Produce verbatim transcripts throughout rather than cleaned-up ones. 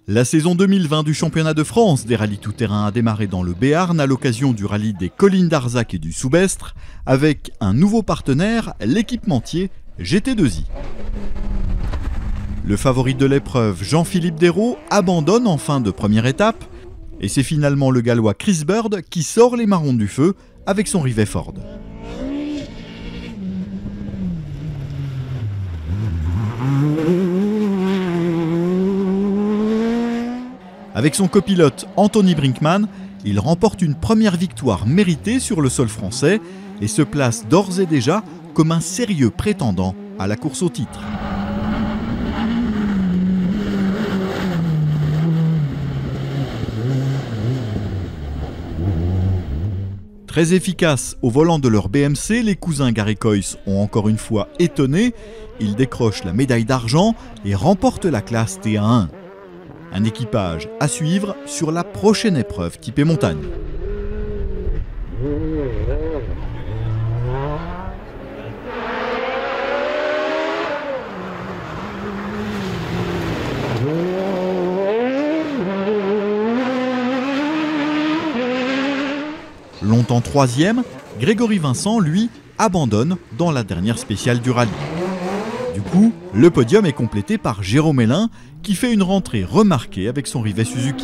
La saison deux mille vingt du championnat de France des rallyes tout-terrain a démarré dans le Béarn à l'occasion du rallye des collines d'Arzac et du Soubestre avec un nouveau partenaire, l'équipementier G T deux I. Le favori de l'épreuve, Jean-Philippe Dérault, abandonne en fin de première étape et c'est finalement le Gallois Chris Bird qui sort les marrons du feu avec son Rivet Ford. Avec son copilote Anthony Brinkman, il remporte une première victoire méritée sur le sol français et se place d'ores et déjà comme un sérieux prétendant à la course au titre. Très efficaces au volant de leur B M C, les cousins Garré-Coys ont encore une fois étonné. Ils décrochent la médaille d'argent et remportent la classe T un. Un équipage à suivre sur la prochaine épreuve typée montagne. Longtemps troisième, Grégory Vincent, lui, abandonne dans la dernière spéciale du rallye. Du coup, le podium est complété par Jérôme Hélin qui fait une rentrée remarquée avec son Rivet Suzuki.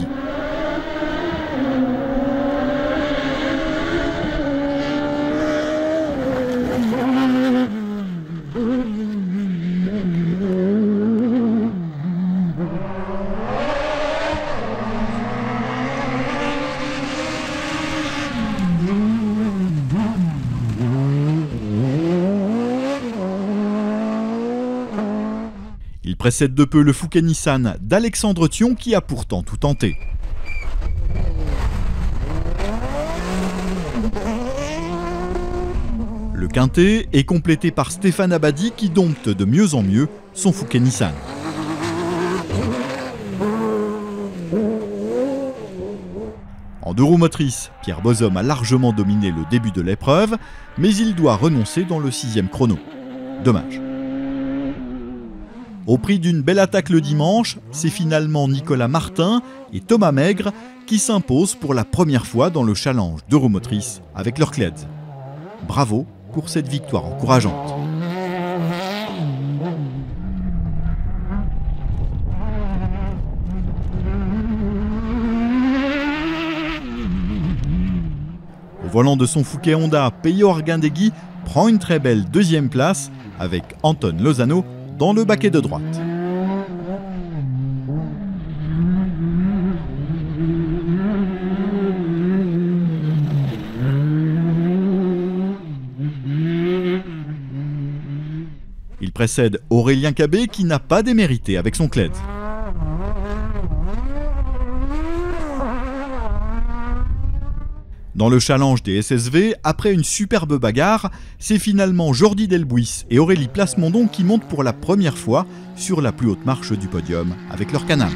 Il précède de peu le Fouquet Nissan d'Alexandre Thion qui a pourtant tout tenté. Le quintet est complété par Stéphane Abadi qui dompte de mieux en mieux son Fouquet Nissan. En deux roues motrices, Pierre Bozom a largement dominé le début de l'épreuve, mais il doit renoncer dans le sixième chrono. Dommage. Au prix d'une belle attaque le dimanche, c'est finalement Nicolas Martin et Thomas Maigre qui s'imposent pour la première fois dans le challenge deux roues motrices avec leur Cleds. Bravo pour cette victoire encourageante. Au volant de son Fouquet Honda, Peyo Arguindegui prend une très belle deuxième place avec Anton Lozano dans le baquet de droite. Il précède Aurélien Cabé qui n'a pas démérité avec son Cleds. Dans le challenge des S S V, après une superbe bagarre, c'est finalement Jordi Delbuis et Aurélie Plasmondon qui montent pour la première fois sur la plus haute marche du podium avec leur Can-Am.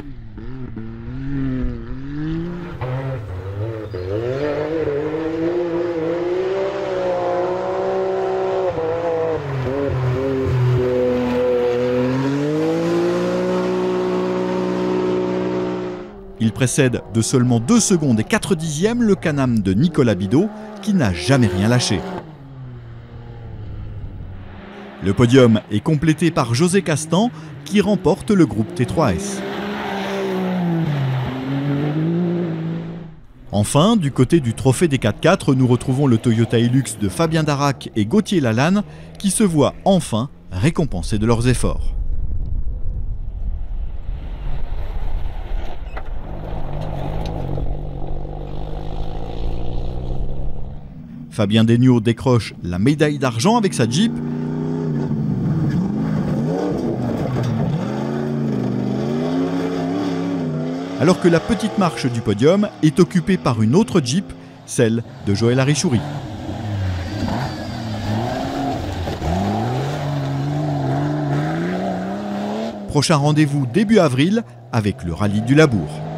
Il précède de seulement deux secondes et quatre dixièmes le Can-Am de Nicolas Bidot qui n'a jamais rien lâché. Le podium est complété par José Castan qui remporte le groupe T trois S. Enfin, du côté du trophée des quatre-quatre, nous retrouvons le Toyota Hilux de Fabien Darac et Gauthier Lalanne qui se voient enfin récompensés de leurs efforts. Fabien Desniaux décroche la médaille d'argent avec sa Jeep. Alors que la petite marche du podium est occupée par une autre Jeep, celle de Joël Arichouri. Prochain rendez-vous début avril avec le rallye du Labour.